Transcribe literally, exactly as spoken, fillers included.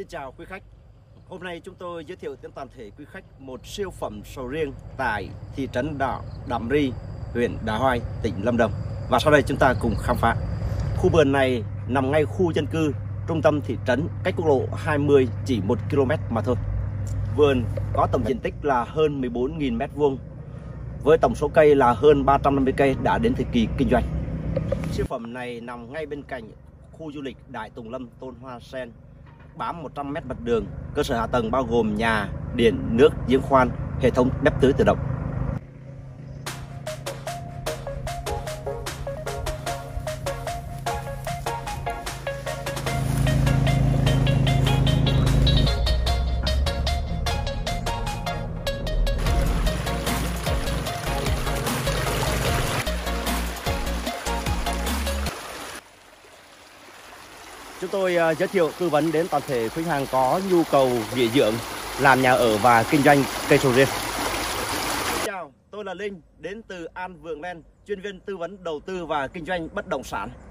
chào quý khách. Hôm nay chúng tôi giới thiệu đến toàn thể quý khách một siêu phẩm sầu riêng tại thị trấn đảo Đạm Ri, huyện Đạ Hoai, tỉnh Lâm Đồng. Và sau đây chúng ta cùng khám phá. Khu vườn này nằm ngay khu dân cư, trung tâm thị trấn, cách quốc lộ hai mươi chỉ một ki lô mét mà thôi. Vườn có tổng diện tích là hơn mười bốn nghìn mét vuông, với tổng số cây là hơn ba trăm năm mươi cây đã đến thời kỳ kinh doanh. Siêu phẩm này nằm ngay bên cạnh khu du lịch Đại Tùng Lâm Tôn Hoa Sen, bám một trăm mét mặt đường, cơ sở hạ tầng bao gồm nhà, điện, nước, giếng khoan, hệ thống bếp tưới tự động. Chúng tôi uh, giới thiệu tư vấn đến toàn thể khách hàng có nhu cầu nghỉ dưỡng, làm nhà ở và kinh doanh cây sầu riêng. Chào, tôi là Linh, đến từ An Vượng Land, chuyên viên tư vấn đầu tư và kinh doanh bất động sản.